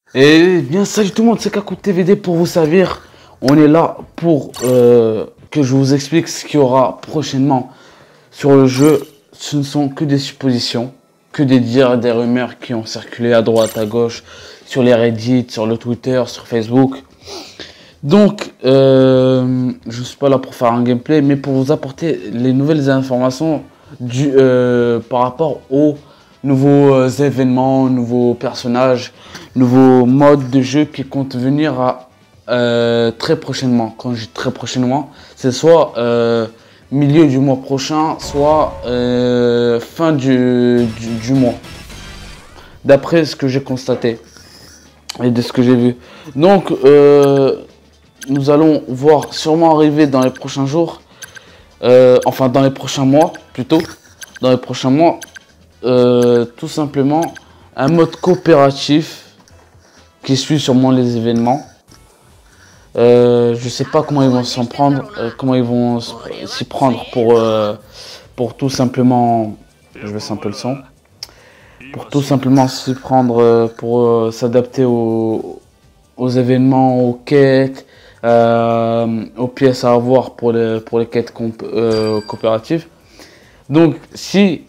Et bien salut tout le monde, c'est Kakou TVD pour vous servir. On est là pour que je vous explique ce qu'il y aura prochainement sur le jeu. Ce ne sont que des suppositions, que des dires, des rumeurs qui ont circulé à droite, à gauche, sur les Reddit, sur le Twitter, sur Facebook. Donc, je ne suis pas là pour faire un gameplay, mais pour vous apporter les nouvelles informations par rapport aux nouveaux événements, nouveaux personnages, nouveaux modes de jeu qui comptent venir très prochainement. Quand je dis très prochainement, c'est soit milieu du mois prochain, soit fin du mois. D'après ce que j'ai constaté et de ce que j'ai vu. Donc, nous allons voir sûrement arriver dans les prochains jours, enfin dans les prochains mois plutôt, dans les prochains mois, tout simplement un mode coopératif qui suit sûrement les événements. Je sais pas comment ils vont s'en prendre, comment ils vont s'y prendre pour tout simplement, je baisse un peu le son, pour tout simplement s'y prendre pour s'adapter aux événements, aux quêtes, aux pièces à avoir pour les quêtes coopératives. Donc si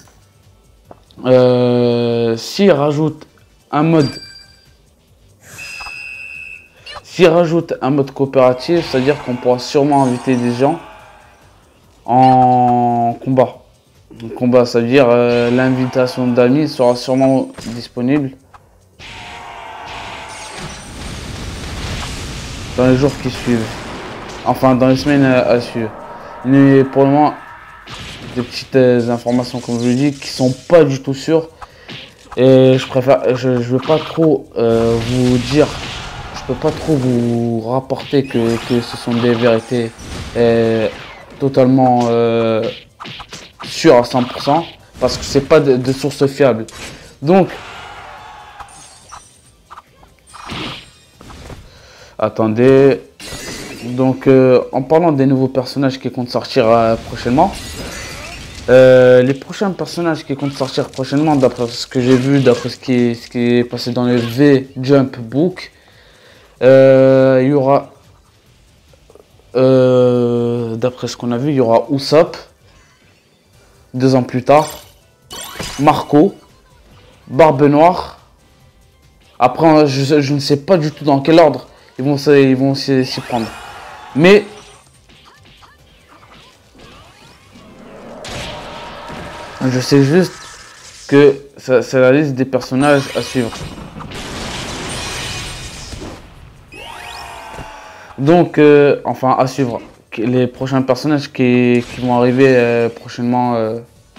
rajoute un mode coopératif, c'est-à-dire qu'on pourra sûrement inviter des gens en combat. En combat, c'est-à-dire l'invitation d'amis sera sûrement disponible dans les jours qui suivent, enfin dans les semaines à suivre. Mais pour le moment, des petites informations comme je vous dis qui sont pas du tout sûres, et je veux pas trop vous dire, je peux pas trop vous rapporter que ce sont des vérités totalement sûres à 100%, parce que c'est pas de sources fiables. Donc attendez. Donc en parlant des nouveaux personnages qui comptent sortir prochainement, les prochains personnages qui comptent sortir prochainement, d'après ce que j'ai vu, d'après ce qui est passé dans le V-Jump Book, il y aura, d'après ce qu'on a vu, il y aura Usopp, 2 ans plus tard, Marco, Barbe Noire. Après, je ne sais pas du tout dans quel ordre ils vont s'y prendre. Mais je sais juste que c'est la liste des personnages à suivre. Donc, enfin, à suivre. Les prochains personnages qui vont arriver prochainement.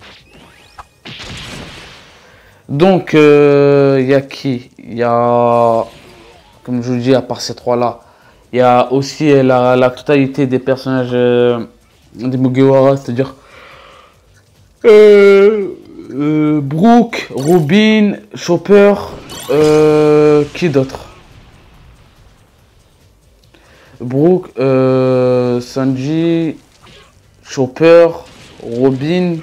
Donc, il y a qui? Il y a, comme je vous dis, à part ces trois-là, il y a aussi la totalité des personnages des Mugiwara, c'est-à-dire Brook, Robin, Chopper, qui d'autre? Brook, Sanji, Chopper, Robin.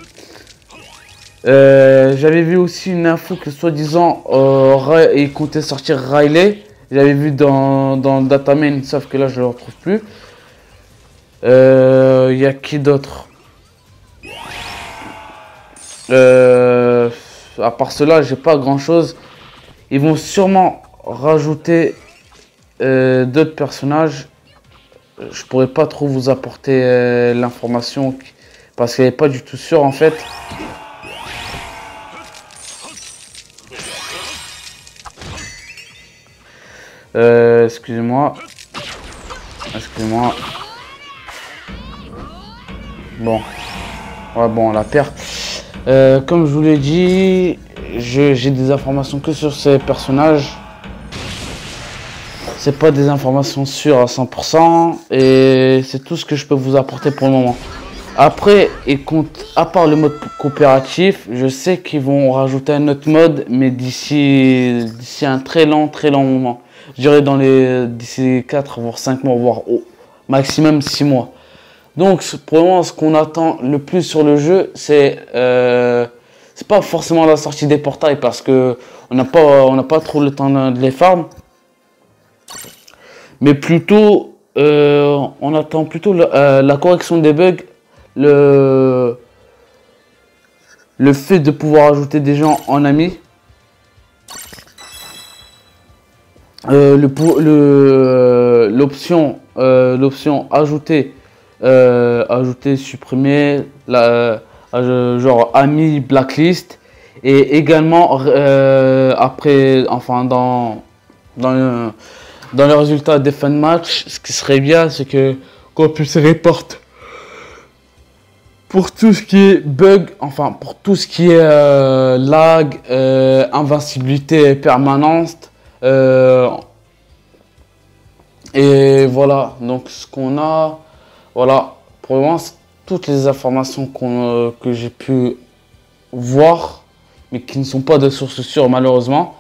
J'avais vu aussi une info que soi-disant il comptait sortir Riley. J'avais vu dans Datamain, sauf que là je le retrouve plus. Il y a qui d'autre? À part cela, j'ai pas grand chose. Ils vont sûrement rajouter d'autres personnages. Je pourrais pas trop vous apporter l'information parce qu'elle est pas du tout sûre en fait. Excusez-moi. Bon. Ouais, bon, on la perd. Comme je vous l'ai dit, j'ai des informations que sur ces personnages. C'est pas des informations sûres à 100% et c'est tout ce que je peux vous apporter pour le moment. Après, à part le mode coopératif, je sais qu'ils vont rajouter un autre mode, mais d'ici un très long moment. Je dirais d'ici 4 voire 5 mois, voire au maximum 6 mois. Donc pour le moment, ce qu'on attend le plus sur le jeu, c'est pas forcément la sortie des portails parce que on n'a pas trop le temps de les farm. Mais plutôt, on attend plutôt la correction des bugs, le fait de pouvoir ajouter des gens en ami, l'option ajouter, supprimer, genre ami, blacklist, et également après, enfin dans le résultat des fins de match, ce qui serait bien, c'est que qu'on puisse reporter pour tout ce qui est bug, enfin pour tout ce qui est lag, invincibilité permanente. Et voilà, donc ce qu'on a, voilà, pour le moment, c'est toutes les informations que j'ai pu voir, mais qui ne sont pas de sources sûres malheureusement.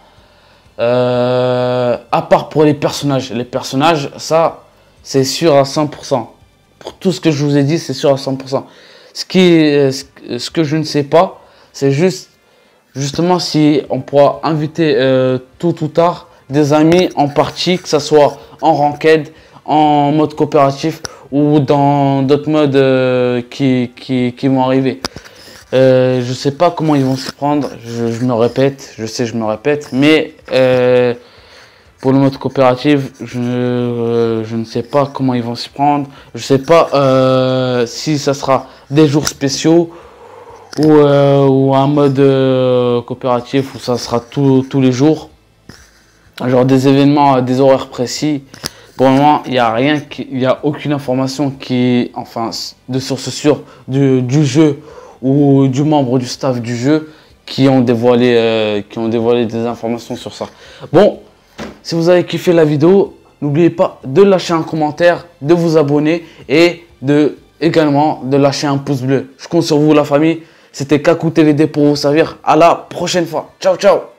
À part pour les personnages. Les personnages, ça, c'est sûr à 100%. Pour tout ce que je vous ai dit, c'est sûr à 100%. Ce que je ne sais pas, c'est justement si on pourra inviter tôt ou tard des amis en partie, que ce soit en ranked, en mode coopératif ou dans d'autres modes qui vont arriver. Je sais pas comment ils vont se prendre, je me répète, je me répète, mais pour le mode coopératif, je ne sais pas comment ils vont s'y prendre. Je sais pas si ça sera des jours spéciaux ou un mode coopératif où ça sera tous les jours. Genre des événements, des horaires précis. Pour le moment, il n'y a rien, il n'y a aucune information enfin, de source sûre du jeu ou du membre du staff du jeu qui ont dévoilé des informations sur ça. Bon, si vous avez kiffé la vidéo, n'oubliez pas de lâcher un commentaire, de vous abonner et également de lâcher un pouce bleu. Je compte sur vous la famille. C'était Kakou TVD pour vous servir. À la prochaine fois. Ciao, ciao.